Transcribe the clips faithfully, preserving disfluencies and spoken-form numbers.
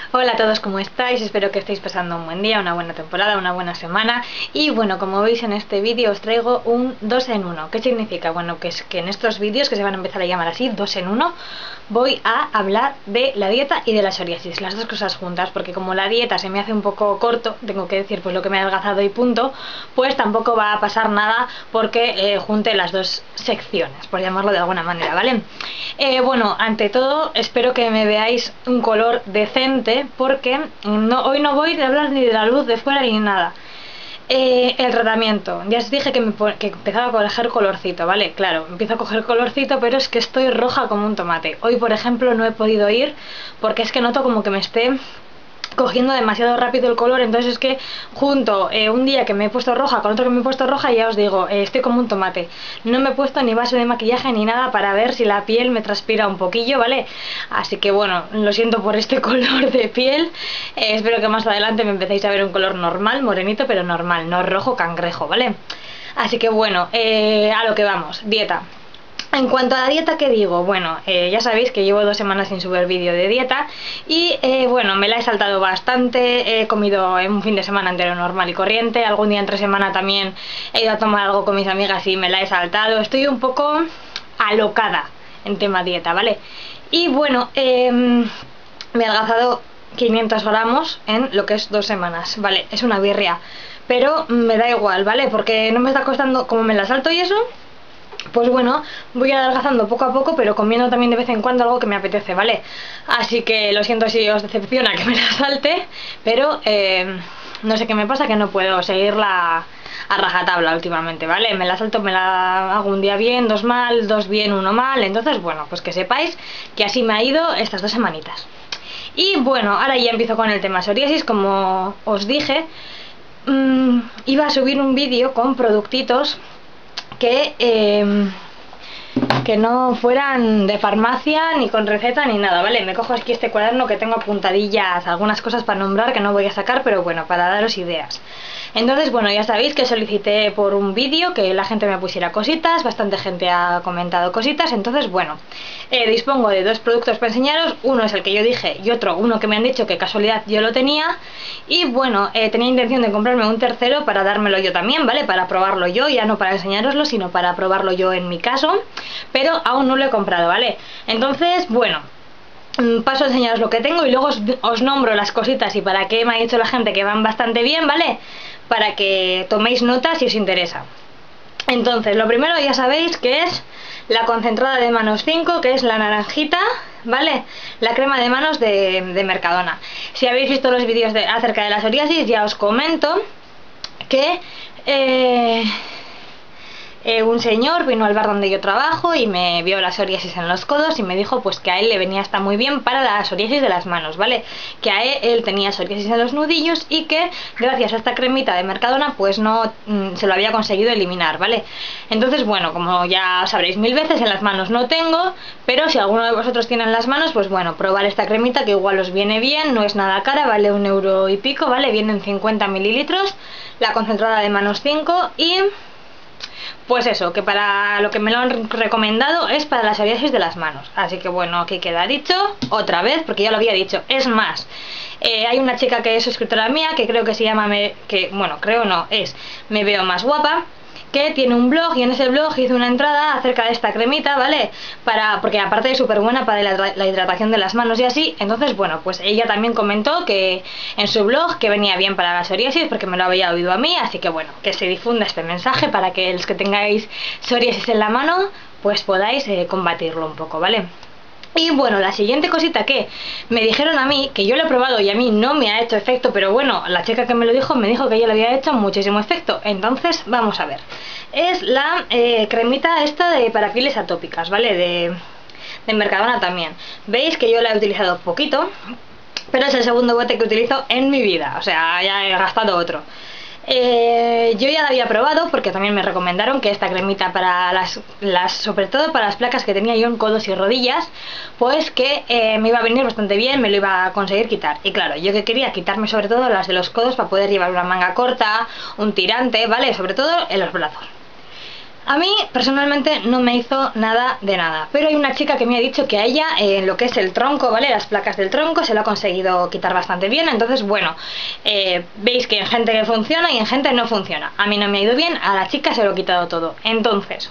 Hola a todos, ¿cómo estáis? Espero que estéis pasando un buen día, una buena temporada, una buena semana. Y bueno, como veis en este vídeo os traigo un dos en uno. ¿Qué significa? Bueno, que es que en estos vídeos, que se van a empezar a llamar así, dos en uno, voy a hablar de la dieta y de la psoriasis, las dos cosas juntas, porque como la dieta se me hace un poco corto, tengo que decir pues lo que me ha adelgazado y punto, pues tampoco va a pasar nada porque eh, junte las dos secciones, por llamarlo de alguna manera, ¿vale? Eh, bueno, ante todo espero que me veáis un color decente, porque no, hoy no voy a hablar ni de la luz de fuera ni nada. Eh, el tratamiento, ya os dije que, me, que empezaba a coger colorcito, ¿vale? Claro, empiezo a coger colorcito, pero es que estoy roja como un tomate. Hoy, por ejemplo, no he podido ir porque es que noto como que me esté cogiendo demasiado rápido el color. Entonces es que junto eh, un día que me he puesto roja con otro que me he puesto roja, ya os digo, eh, estoy como un tomate. No me he puesto ni base de maquillaje ni nada para ver si la piel me transpira un poquillo, ¿vale? Así que bueno, lo siento por este color de piel. eh, espero que más adelante me empecéis a ver un color normal, morenito, pero normal, no rojo cangrejo, ¿vale? Así que bueno, eh, a lo que vamos, dieta. En cuanto a la dieta, ¿qué digo? Bueno, eh, ya sabéis que llevo dos semanas sin subir vídeo de dieta y eh, bueno, me la he saltado bastante. He comido en un fin de semana entero normal y corriente. Algún día entre semana también he ido a tomar algo con mis amigas y me la he saltado. Estoy un poco alocada en tema dieta, ¿vale? Y bueno, eh, me he adelgazado quinientos gramos en lo que es dos semanas, ¿vale? Es una birria, pero me da igual, ¿vale? Porque no me está costando, como me la salto y eso, pues bueno, voy adelgazando poco a poco, pero comiendo también de vez en cuando algo que me apetece, ¿vale? Así que lo siento si os decepciona que me la salte, pero eh, no sé qué me pasa, que no puedo seguirla a rajatabla últimamente, ¿vale? Me la salto, me la hago un día bien, dos mal, dos bien, uno mal. Entonces, bueno, pues que sepáis que así me ha ido estas dos semanitas. Y bueno, ahora ya empiezo con el tema psoriasis. Como os dije, mmm, iba a subir un vídeo con productitos que eh, que no fueran de farmacia, ni con receta ni nada, ¿vale? Me cojo aquí este cuaderno que tengo apuntadillas algunas cosas para nombrar que no voy a sacar, pero bueno, para daros ideas. Entonces, bueno, ya sabéis que solicité por un vídeo que la gente me pusiera cositas, bastante gente ha comentado cositas. Entonces, bueno, eh, dispongo de dos productos para enseñaros. Uno es el que yo dije y otro, uno que me han dicho que casualidad yo lo tenía. Y bueno, eh, tenía intención de comprarme un tercero para dármelo yo también, ¿vale? Para probarlo yo, ya no para enseñároslo, sino para probarlo yo en mi caso. Pero aún no lo he comprado, ¿vale? Entonces, bueno, paso a enseñaros lo que tengo y luego os, os nombro las cositas y para qué me ha dicho la gente que van bastante bien, ¿vale? Para que toméis notas si os interesa. Entonces, lo primero ya sabéis que es la concentrada de manos cinco, que es la naranjita, ¿vale? La crema de manos de, de Mercadona. Si habéis visto los vídeos de, acerca de la psoriasis, ya os comento que Eh, Eh, un señor vino al bar donde yo trabajo y me vio la psoriasis en los codos y me dijo pues que a él le venía hasta muy bien para la psoriasis de las manos, ¿vale? Que a él, él tenía psoriasis en los nudillos y que gracias a esta cremita de Mercadona pues no mm, se lo había conseguido eliminar, ¿vale? Entonces, bueno, como ya sabréis mil veces, en las manos no tengo, pero si alguno de vosotros tiene en las manos, pues bueno, probar esta cremita que igual os viene bien, no es nada cara, vale un euro y pico, ¿vale? Vienen cincuenta mililitros, la concentrada de manos cinco y pues eso, que para lo que me lo han recomendado es para la psoriasis de las manos. Así que bueno, aquí queda dicho otra vez, porque ya lo había dicho. Es más, eh, hay una chica que es suscriptora mía, que creo que se llama, me, que bueno, creo no, es Me Veo Más Guapa, que tiene un blog y en ese blog hizo una entrada acerca de esta cremita, ¿vale? Para, porque aparte es súper buena para la, la hidratación de las manos y así. Entonces, bueno, pues ella también comentó que en su blog que venía bien para la psoriasis porque me lo había oído a mí. Así que bueno, que se difunda este mensaje para que los que tengáis psoriasis en la mano pues podáis eh, combatirlo un poco, ¿vale? Y bueno, la siguiente cosita que me dijeron a mí, que yo lo he probado y a mí no me ha hecho efecto, pero bueno, la chica que me lo dijo me dijo que ella le había hecho muchísimo efecto. Entonces, vamos a ver. Es la eh, cremita esta de para pieles atópicas, ¿vale? De, de Mercadona también. Veis que yo la he utilizado poquito, pero es el segundo bote que utilizo en mi vida. O sea, ya he gastado otro. Eh, yo ya la había probado porque también me recomendaron que esta cremita para las, las sobre todo para las placas que tenía yo en codos y rodillas, pues que eh, me iba a venir bastante bien, me lo iba a conseguir quitar. Y claro, yo que quería quitarme sobre todo las de los codos para poder llevar una manga corta, un tirante, ¿vale? Sobre todo en los brazos. A mí personalmente no me hizo nada de nada, pero hay una chica que me ha dicho que a ella eh, lo que es el tronco, ¿vale? Las placas del tronco se lo ha conseguido quitar bastante bien. Entonces bueno, eh, veis que en gente que funciona y en gente no funciona. A mí no me ha ido bien, a la chica se lo he quitado todo. Entonces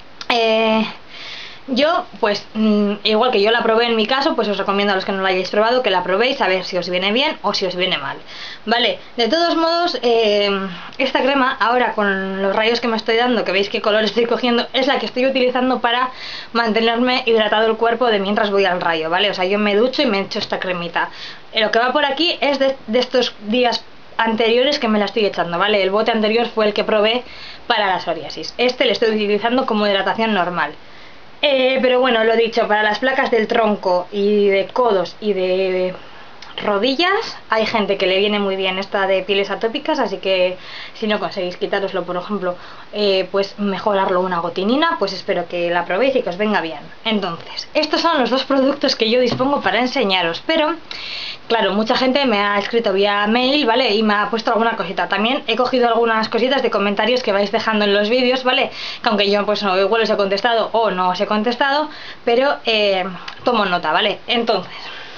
eh, yo, pues, mmm, igual que yo la probé en mi caso, pues os recomiendo a los que no la hayáis probado que la probéis a ver si os viene bien o si os viene mal. Vale, de todos modos, eh, esta crema, ahora con los rayos que me estoy dando, que veis qué color estoy cogiendo, es la que estoy utilizando para mantenerme hidratado el cuerpo de mientras voy al rayo, ¿vale? O sea, yo me ducho y me echo esta cremita. Eh, lo que va por aquí es de, de estos días anteriores que me la estoy echando, ¿vale? El bote anterior fue el que probé para la psoriasis. Este le estoy utilizando como hidratación normal. Eh, pero bueno, lo dicho, para las placas del tronco y de codos y de rodillas hay gente que le viene muy bien esta de pieles atópicas, así que si no conseguís quitároslo, por ejemplo, eh, pues mejorarlo una gotinina, pues espero que la probéis y que os venga bien. Entonces, estos son los dos productos que yo dispongo para enseñaros, pero claro, mucha gente me ha escrito vía mail, ¿vale? Y me ha puesto alguna cosita. También he cogido algunas cositas de comentarios que vais dejando en los vídeos, ¿vale? Que aunque yo pues no, igual os he contestado o no os he contestado, pero eh, tomo nota, ¿vale? Entonces,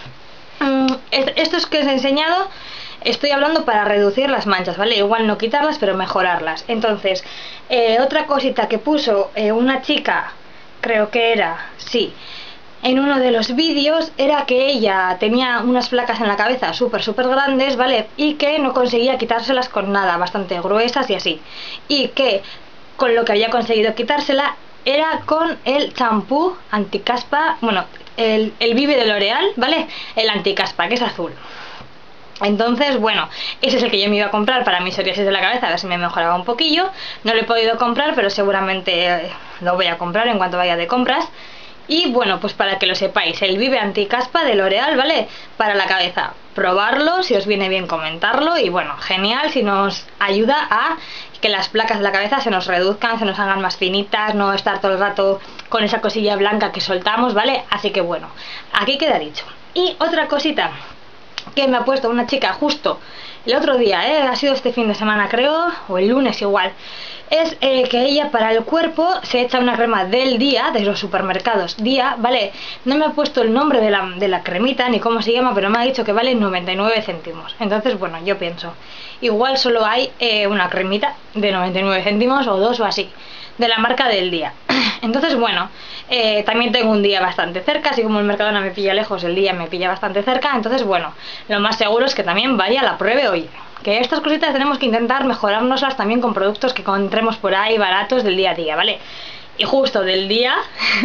estos que os he enseñado estoy hablando para reducir las manchas, ¿vale? Igual no quitarlas, pero mejorarlas. Entonces, eh, otra cosita que puso eh, una chica, creo que era, sí, en uno de los vídeos, era que ella tenía unas placas en la cabeza súper súper grandes, ¿vale? Y que no conseguía quitárselas con nada, bastante gruesas y así. Y que con lo que había conseguido quitársela era con el champú anticaspa, bueno, el, el Vive de L'Oreal, ¿vale? El anticaspa, que es azul. Entonces, bueno, ese es el que yo me iba a comprar para mi psoriasis de la cabeza, a ver si me mejoraba un poquillo. No lo he podido comprar, pero seguramente eh, lo voy a comprar en cuanto vaya de compras. Y bueno, pues para que lo sepáis, el Vive Anticaspa de L'Oreal, ¿vale? Para la cabeza, probarlo, si os viene bien comentarlo. Y bueno, genial si nos ayuda a que las placas de la cabeza se nos reduzcan, se nos hagan más finitas, no estar todo el rato con esa cosilla blanca que soltamos, ¿vale? Así que bueno, aquí queda dicho. Y otra cosita que me ha puesto una chica justo el otro día, ¿eh? Ha sido este fin de semana creo, o el lunes igual, es eh, que ella para el cuerpo se echa una crema del Día, de los supermercados Día, ¿vale? No me ha puesto el nombre de la, de la cremita ni cómo se llama, pero me ha dicho que vale noventa y nueve céntimos. Entonces, bueno, yo pienso, igual solo hay eh, una cremita de noventa y nueve céntimos o dos o así, de la marca del Día. Entonces, bueno, eh, también tengo un Día bastante cerca, así como el Mercadona me pilla lejos, el Día me pilla bastante cerca. Entonces, bueno, lo más seguro es que también vaya, la pruebe hoy. Que estas cositas tenemos que intentar mejorárnoslas también con productos que encontremos por ahí baratos del día a día, ¿vale? Y justo del día,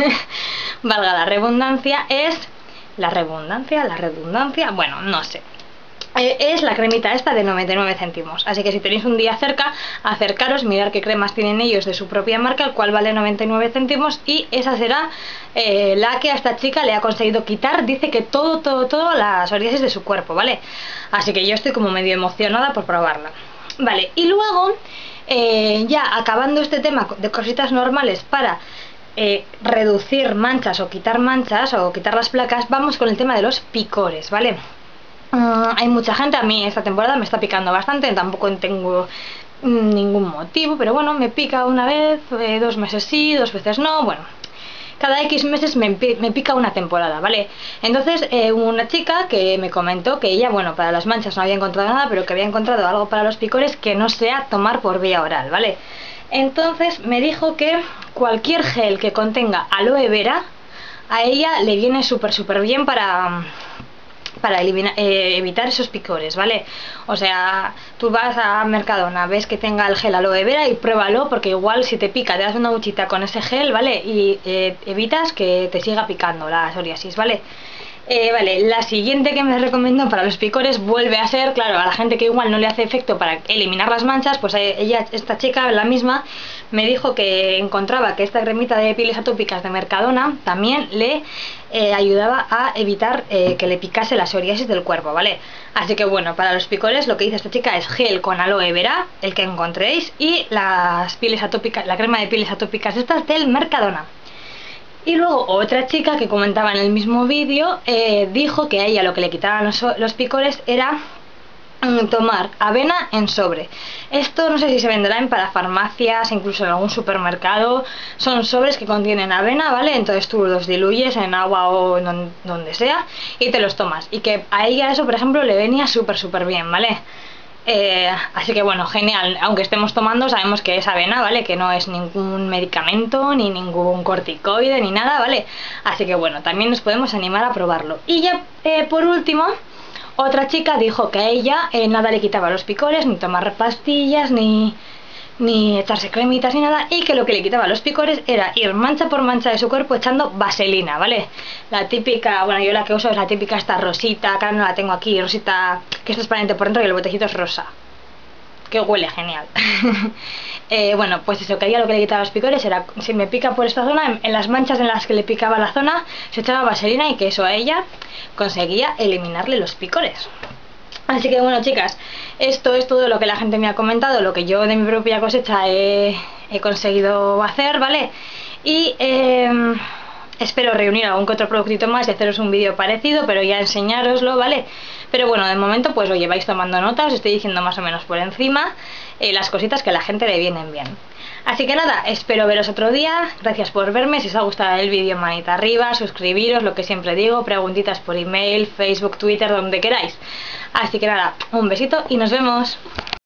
valga la redundancia, es... La redundancia, la redundancia, bueno, no sé. Es la cremita esta de noventa y nueve céntimos, así que si tenéis un día cerca, acercaros, mirar qué cremas tienen ellos de su propia marca, el cual vale noventa y nueve céntimos, y esa será eh, la que a esta chica le ha conseguido quitar, dice que todo, todo, todo la psoriasis de su cuerpo, ¿vale? Así que yo estoy como medio emocionada por probarla. Vale, y luego, eh, ya acabando este tema de cositas normales para eh, reducir manchas o quitar manchas o quitar las placas, vamos con el tema de los picores, ¿vale? Uh, hay mucha gente, a mí esta temporada me está picando bastante, tampoco tengo mm, ningún motivo, pero bueno, me pica una vez, eh, dos meses sí, dos veces no, bueno, cada X meses me, me pica una temporada, ¿vale? Entonces eh, hubo una chica que me comentó que ella, bueno, para las manchas no había encontrado nada, pero que había encontrado algo para los picores que no sea tomar por vía oral, ¿vale? Entonces me dijo que cualquier gel que contenga aloe vera, a ella le viene súper súper bien para... para eliminar, eh, evitar esos picores, ¿vale? O sea, tú vas a Mercadona, ves que tenga el gel aloe vera y pruébalo, porque igual si te pica te das una duchita con ese gel, ¿vale? Y eh, evitas que te siga picando la psoriasis, ¿vale? Eh, vale, la siguiente que me recomiendo para los picores vuelve a ser, claro, a la gente que igual no le hace efecto para eliminar las manchas, pues ella, esta chica, la misma, me dijo que encontraba que esta cremita de pieles atópicas de Mercadona también le eh, ayudaba a evitar eh, que le picase la psoriasis del cuerpo, ¿vale? Así que bueno, para los picores lo que dice esta chica es gel con aloe vera, el que encontréis, y las pieles atópicas, la crema de pieles atópicas estas del Mercadona. Y luego otra chica que comentaba en el mismo vídeo eh, dijo que a ella lo que le quitaban los, los picores era tomar avena en sobre. Esto no sé si se venderá en para farmacias, incluso en algún supermercado. Son sobres que contienen avena, ¿vale? Entonces tú los diluyes en agua o en donde sea y te los tomas. Y que a ella eso, por ejemplo, le venía súper súper bien, ¿vale? Eh, así que bueno, genial. Aunque estemos tomando, sabemos que es avena, ¿vale? Que no es ningún medicamento, ni ningún corticoide, ni nada, ¿vale? Así que bueno, también nos podemos animar a probarlo. Y ya eh, por último, otra chica dijo que a ella eh, nada le quitaba los picores, ni tomar pastillas, ni, ni echarse cremitas ni nada, y que lo que le quitaba los picores era ir mancha por mancha de su cuerpo echando vaselina, ¿vale? La típica, bueno, yo la que uso es la típica esta rosita, acá no la tengo aquí, rosita que es transparente por dentro y el botecito es rosa, que huele genial. eh, bueno, pues eso, que a ella lo que le quitaba los picores era, si me pica por esta zona, en, en las manchas en las que le picaba la zona, se echaba vaselina y que eso a ella conseguía eliminarle los picores. Así que bueno, chicas, esto es todo lo que la gente me ha comentado, lo que yo de mi propia cosecha he, he conseguido hacer, ¿vale? Y eh, espero reunir algún que otro productito más y haceros un vídeo parecido, pero ya enseñároslo, ¿vale? Pero bueno, de momento pues oye, vais tomando nota, os estoy diciendo más o menos por encima eh, las cositas que a la gente le vienen bien. Así que nada, espero veros otro día, gracias por verme, si os ha gustado el vídeo manita arriba, suscribiros, lo que siempre digo, preguntitas por email, Facebook, Twitter, donde queráis. Así que nada, un besito y nos vemos.